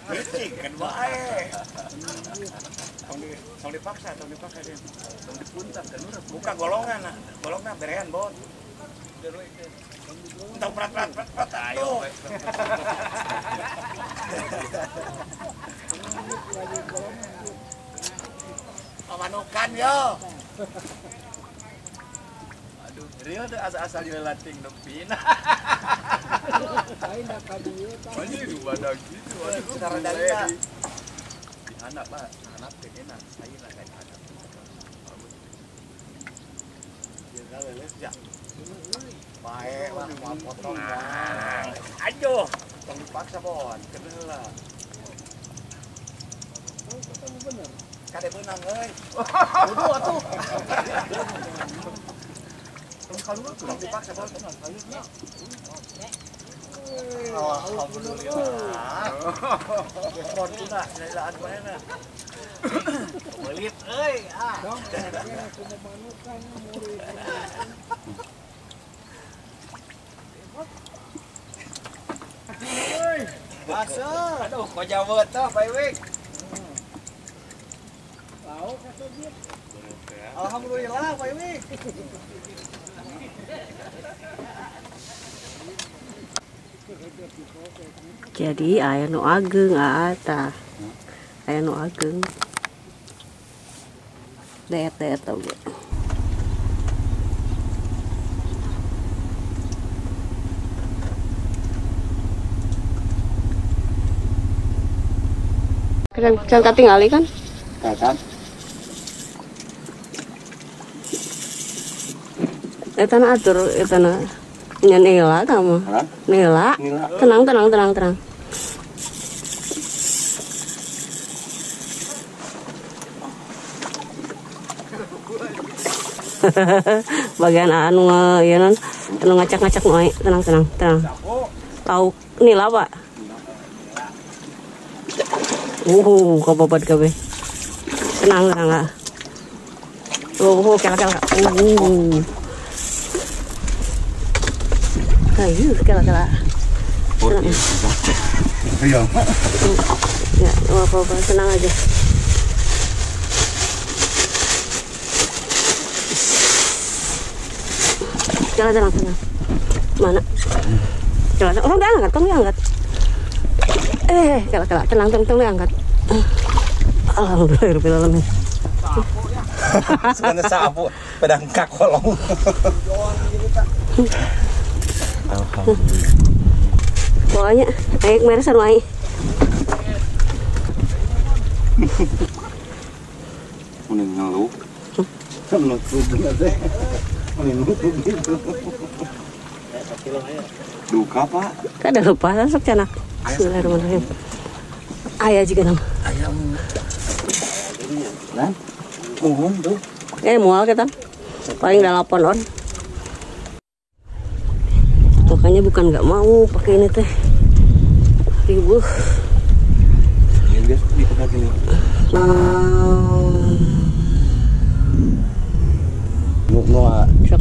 Licik kan bae. Tong dipaksa dia. Tong dipuntak kan urang. Buka golongan berean bon. Entah prat ayo. Pamanukan yo. Aduh, Rio ada asal-asal jelating nepin. Lain dah kadieu tah. Anjir, badak gitu. Aduh, Sekarang dari anak Pak, anak enak. Saya lah kayak anak. Ya. Bae, mau potong. Aduh, tong dipaksa bon, kedela. Kamu bener. Kade beunang euy. Kudu atuh. Tong dipaksa bon. Alhamdulillah. Bon tuna, nailaan bae na. Belit euy. Dong, aku memanukan murid. Masa, aduh, kok jawet tah, Pak Iwik. Tahu kata dia. Alhamdulillah, Pak Iwik. Jadi aya nu ageng tah. Aya nu ageng. Deet tau ge. Can katingali kan? Kan. Eta na atur eta na nya Nela kamu. Nela. Tenang. Bagian anu ya non anu ngacak-ngacak moe. Tenang. Tahu Nela, Pak. Kababat kabeh. Tenang lah. Kela. Ayo, kela. Ayo. Ya, apa-apa, tenang aja. Kela, tenang. Mana? Kela, orang diangkat, tong diangkat. Kela, tenang, diangkat. Alhamdulillah. Sebenarnya sapu pedangkak kolong. Alhamdulillah. Pokoknya ayo meresan wae. Mending ngeluh. Menutup teh. Mending nutup gitu. Duka, Pak. Kada lupa sok canak. Bismillahirrahmanirrahim. Aya juga nama. Ayam. Lan. Mohon tuh. Mual kita. Paling 8 on. Makanya bukan nggak mau pakai ini teh. Ribuh. Ini dia dipakai ini. Noa. Sok.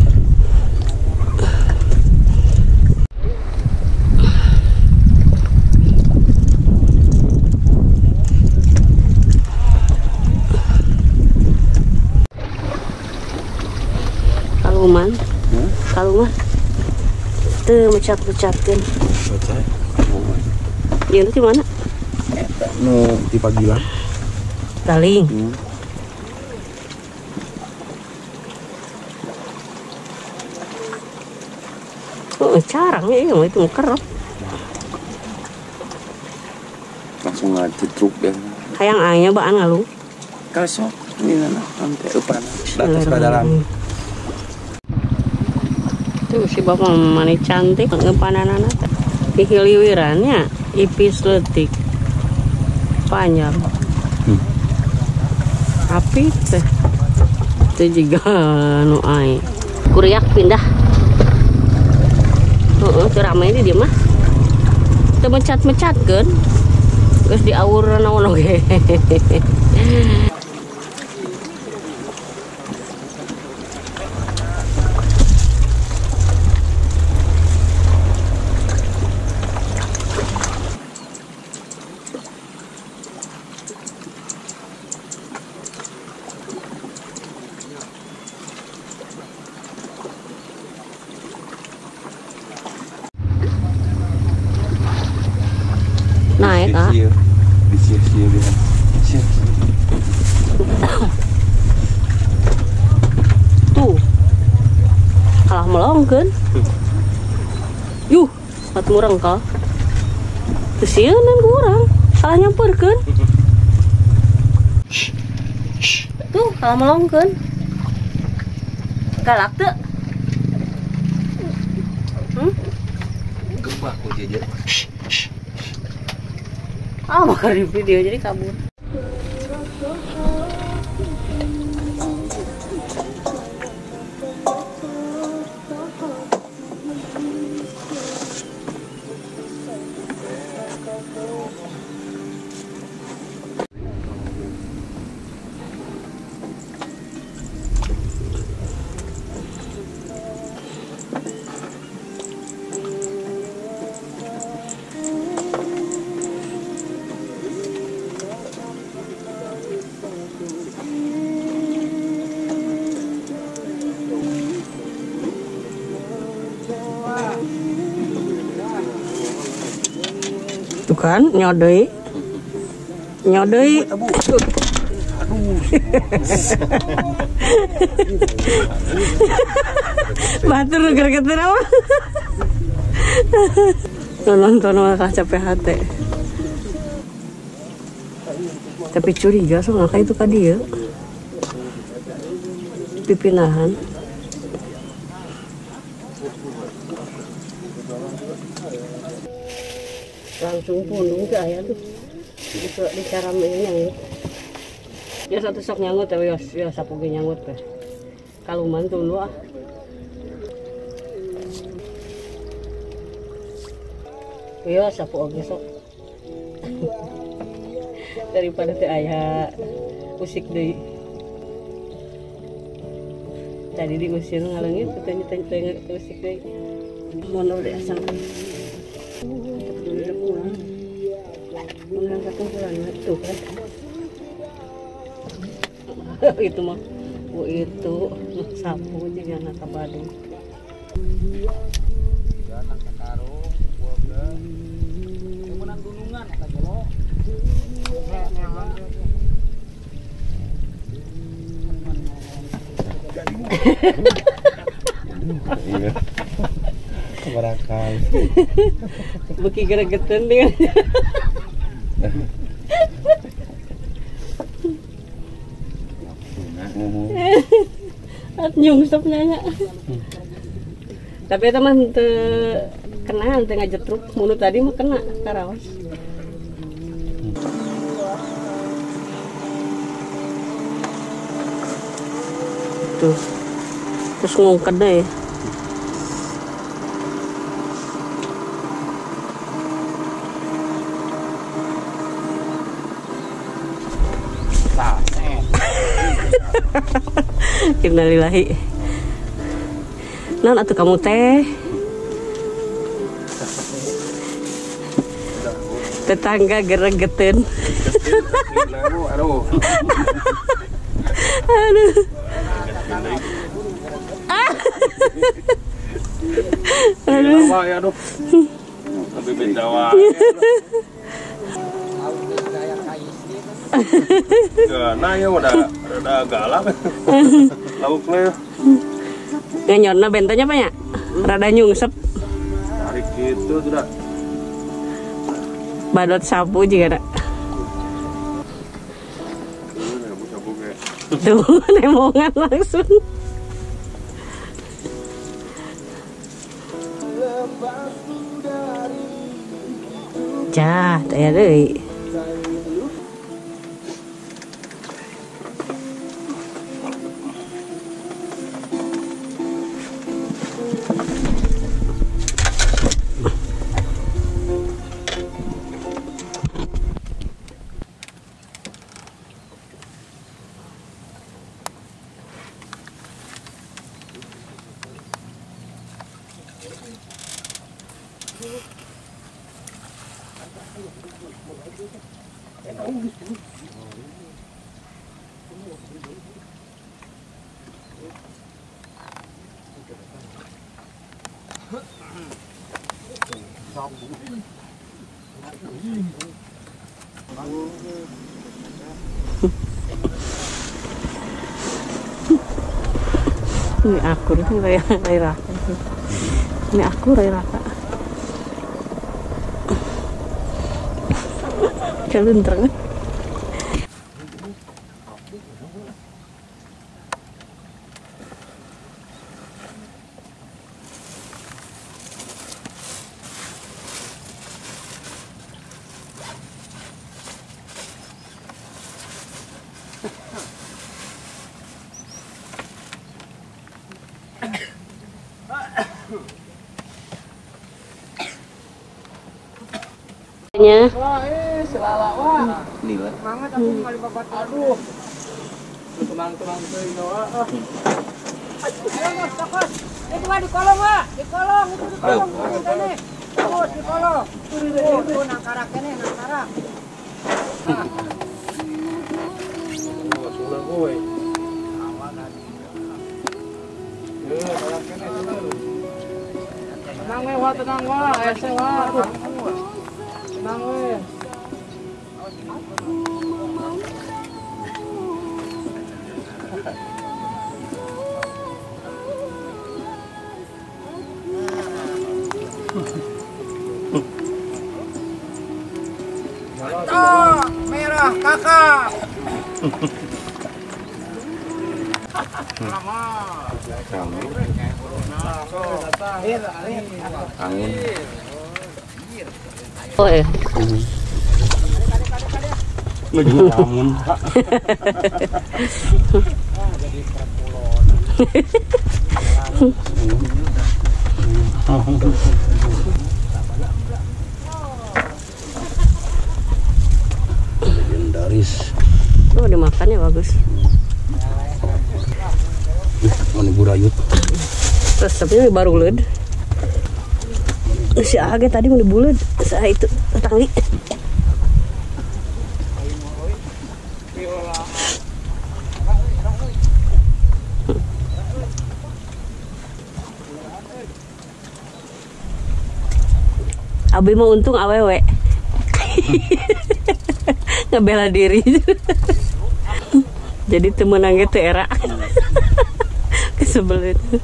Kalungan. Tuh mecat-mecatkan. Dia itu di mana? Nu di Pagilan. Taling. Oh, carang ya, itu kerap. Langsung ngajut truk deh. Hayang ayah baan ngalu. Kasok ini nana nanti upana. Datas kadaran. Tuh si bapak mani cantik ngepananana teh. Hiliwirannya ipis letik panjang. Api teh. Itu juga nu ai. Kuriak pindah. Teu rame di dia mah. Teu mecat-mecatkeun. Geus diawur naon oge. Naik ah. Disia-sia dia. Sia-sia. Tuh. Kalah melongkeun. Yuh, satu orang kal. Terus sieun kurang. Kalah nyamperkeun. Tuh, kalah melongkeun. Galak teu. Gempa ku jajan. Ah, mau di video jadi kabur. Tuh kan, nyodoi. Batur geregetan apa? Nonton malah capek hati. Tapi curiga soalnya kayak itu tadi ya. Pipinahan. Langsung pundung ke ayah tuh di cara nyanggut ya satu sok nyanggut tapi ya sapu ge nyanggut teh kaluman tuh lu ah ya sapu oge sok daripada teh ayah usik deui tadi diusir ngalengit tanya usik deui mono deh asal tuh kan itu mah itu sapu juga anak kabadung anak karung keluarga yang menang gunungan kata jelo Barakal. beki geregetan dia. Nyungsep nanya. Tapi teman kena ante ngajetruk mulut tadi mah kena karawas. Tuh. Terus ngungked deh. Innalillahi. Non atuh kamu teh. Tetangga geregetin. Aduh. Aduh. Aduh. Tapi bendawa. Nah ya udah galak. Lauknya. Nganyonna bentenya apa ya? Rada nyungsep. Tarik gitu sudah. Badot sapu juga ada. Tuh, nemongan langsung. Cah, tanya deui. Ini akur itu kayak Raka. Ini aku Raka. Keluntrang. Wah, selala wah. Nila. Semangat aku kali babat. Aduh. Tenang-tenang teuing wah. Ayo Mas, takut. Itu mah di kolong, Wak. Di kolong, itu di kolong. Sini. Terus di kolong. Tuh nang karak kene, nang karak. Sudah kowe. Karak kene dulu. Tenang we, Wak, tenang Wak. Ese Wak. Tenang we. Merah kakak. Angin. Oh ya. Ngejenguk amun. Legendaris. Oh, dimakannya bagus. Mana burayut. Terus tapi ini baru led. Si Age tadi mau dibulet, saya itu tanggi. Abi mau untung awewe. Ngebela diri. Jadi temenannya tuh era. Kesebel itu.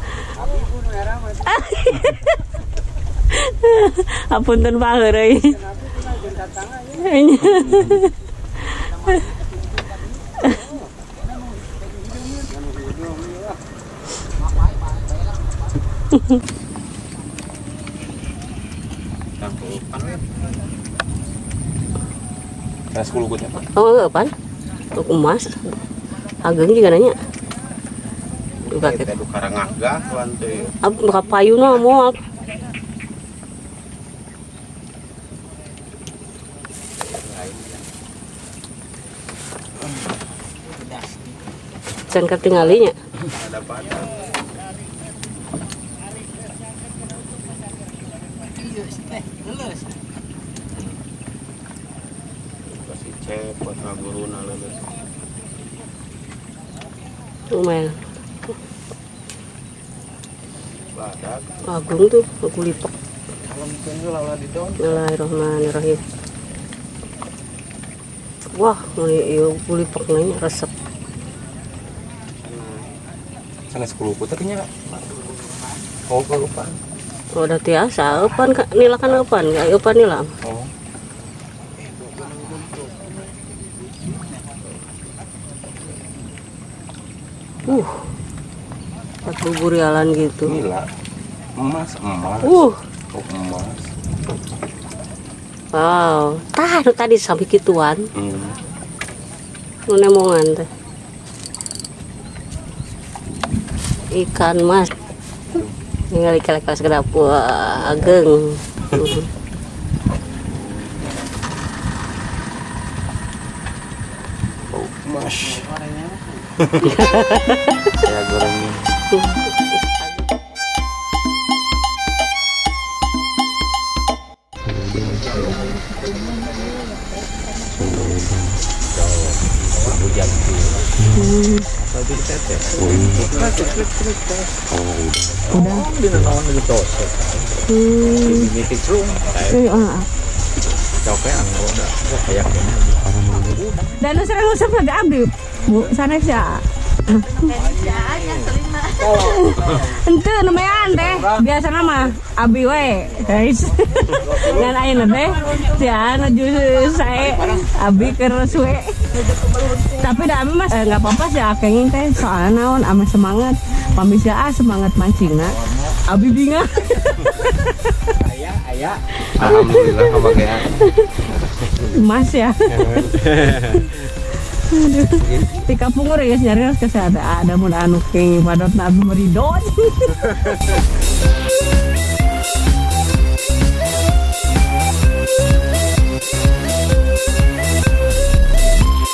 Apunten Pak Heureuy. Ras kulukut ya, Pak. Oh, apa? Untuk emas. Ageng juga nanya. Buka kita. Itu karangagah lantai. Buka payuna mau. Can ketinggalinya. Ada pada. Kasih cek buat ngaguruna leuleus. Lumayan. Badak. Agung tuh, aku lipak. Bismillahirrahmanirrahim. Wah, ini kulipak nanya resep. Sana 10 putar nya. Oh, lupa. Oh, udah tiasa, eupan nila kan eupan, enggak eupan nila. Oh. Pas bubur jalan gitu. Nila. Emas. Oh, emas. wow. Tah, nu tadi sampai kituan. Nu nemongan teh. Ikan mas. Ningali kelek pas kedap ageng. Oh, emas. Ya goreng. Coke anggota kayak gini. Dan sering ngusap nanti abdi Bu sanes ya. Ente lumayan teh biasa nama abi we guys. Ngan ayeuna teh sia nuju sae abi keres we. Tapi da abi mas enggak apa-apa sih akengin teh soalnya naon ame semangat pambisa semangat mancingna. Abi binga. Aya. Alhamdulillah kebagian. Mas ya. Di kampung ya nyari kesehatan ada mun anu keng padot nabi meridot.